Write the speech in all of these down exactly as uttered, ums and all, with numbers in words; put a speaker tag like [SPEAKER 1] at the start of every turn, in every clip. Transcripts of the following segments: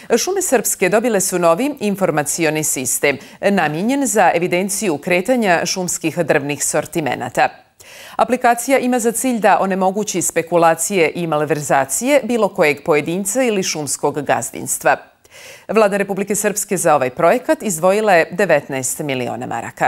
[SPEAKER 1] Šume Srpske dobile su novi informacioni sistem, namijenjen za evidenciju kretanja šumskih drvnih sortimenata. Aplikacija ima za cilj da onemogući spekulacije i malverzacije bilo kojeg pojedinca ili šumskog gazdinstva. Vlada Republike Srpske za ovaj projekat izdvojila je devetnaest miliona maraka.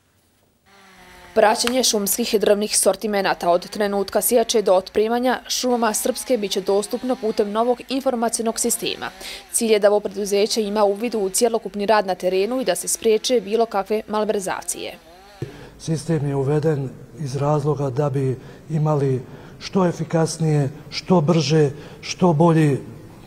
[SPEAKER 2] Praćenje šumskih i drvnih sortimenata od trenutka sječe do otprimanja šumama Srpske biće dostupno putem novog informacionog sistema. Cilj je da ovo preduzeće ima uvid u cjelokupni rad na terenu i da se spriječe bilo kakve malverzacije.
[SPEAKER 3] Sistem je uveden iz razloga da bi imali što efikasnije, što brže, što bolji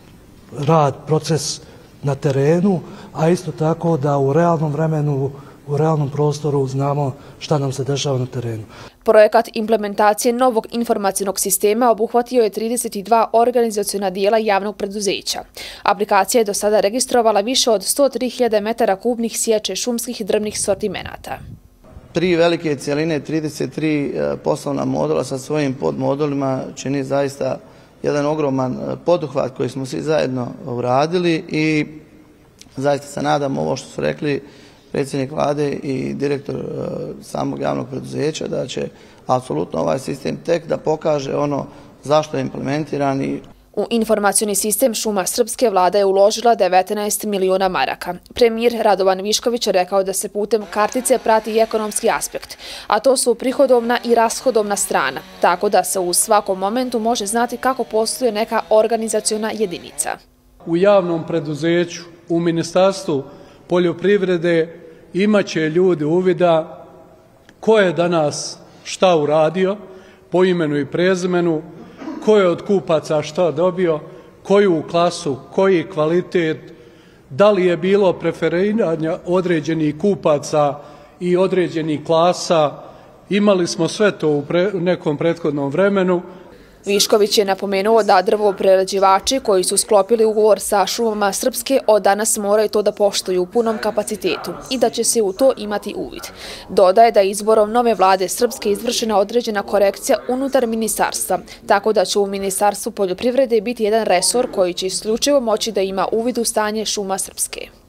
[SPEAKER 3] rad, proces na terenu, a isto tako da u realnom vremenu, u realnom prostoru znamo šta nam se dešava na terenu.
[SPEAKER 2] Projekat implementacije novog informacionog sistema obuhvatio je trideset dva organizaciona dijela javnog preduzeća. Aplikacija je do sada registrovala više od sto tri hiljade metara kubnih sječe šumskih i drvnih sortimenata.
[SPEAKER 4] Tri velike cijeline, trideset tri poslovna modula sa svojim podmodulima čini zaista jedan ogroman poduhvat koji smo svi zajedno uradili i zaista se nadam ovo što su rekli predsjednik vlade i direktor samog javnog preduzeća da će apsolutno ovaj sistem tek da pokaže ono zašto je implementiran. I
[SPEAKER 2] u informacioni sistem Šuma Srpske vlada je uložila devetnaest miliona maraka. Premijer Radovan Višković je rekao da se putem kartice prati i ekonomski aspekt, a to su prihodovna i rashodovna strana, tako da se u svakom momentu može znati kako posluje neka organizaciona jedinica.
[SPEAKER 5] U javnom preduzeću, u Ministarstvu poljoprivrede imaće ljudi uvida ko je danas šta uradio po imenu i prezimenu, ko je od kupaca šta dobio, koju klasu, koji kvalitet, da li je bilo preferiranja određenih kupaca i određenih klasa. Imali smo sve to u nekom prethodnom vremenu.
[SPEAKER 2] Višković je napomenuo da drvoprerađivači koji su sklopili ugovor sa Šumama Srpske od danas moraju to da poštuju u punom kapacitetu i da će se u to imati uvid. Dodaje da je izborom nove vlade Srpske izvršena određena korekcija unutar ministarstva, tako da će u Ministarstvu poljoprivrede biti jedan resor koji će isključivo moći da ima uvid u stanje Šuma Srpske.